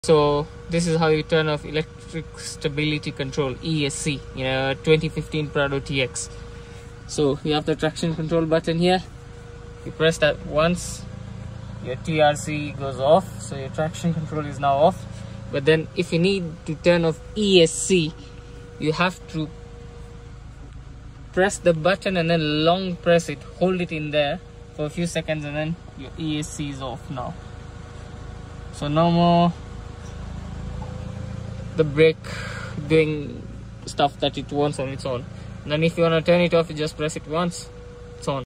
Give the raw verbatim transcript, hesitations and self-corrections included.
So this is how you turn off electric stability control, E S C, you know, twenty fifteen Prado T X. So you have the traction control button here. You press that once, your T R C goes off, so your traction control is now off. But then if you need to turn off E S C, you have to press the button and then long press it, hold it in there for a few seconds, and then your E S C is off now. So no more the brake doing stuff that it wants on its own. And then if you want to turn it off, you just press it once.